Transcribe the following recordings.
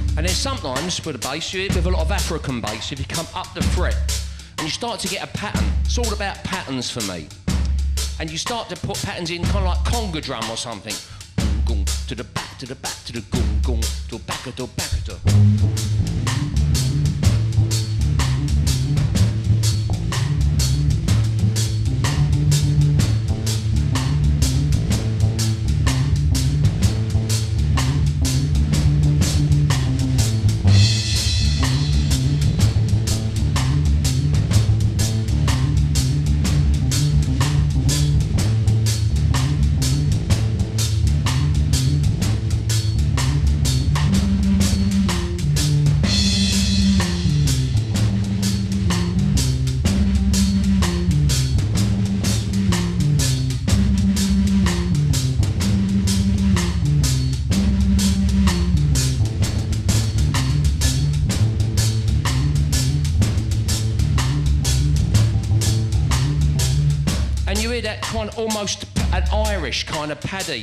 And then sometimes with a bass, you hit with a lot of African bass, if you come up the fret and you start to get a pattern. It's all about patterns for me. And you start to put patterns in kind of like conga drum or something. Gung, gung, to the back, to the back, to the gung, gung, to back, to back, to. That kind of almost an Irish kind of paddy.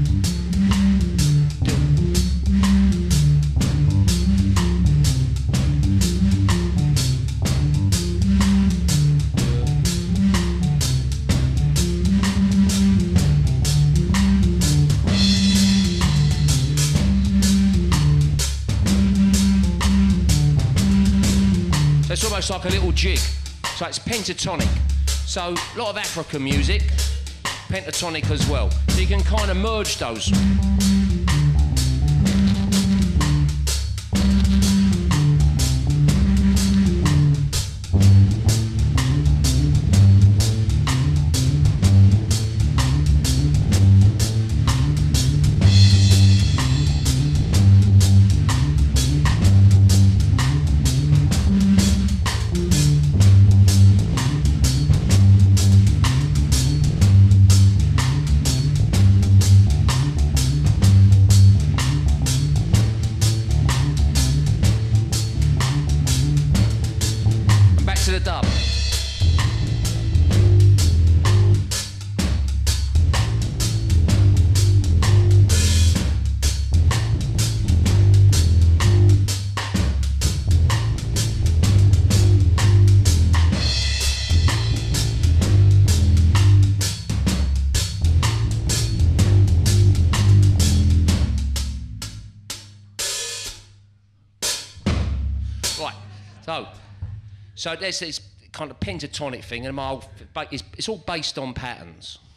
So it's almost like a little jig. So it's pentatonic. So a lot of African music, pentatonic as well. So you can kind of merge those. So there's this kind of pentatonic thing, and it's all based on patterns.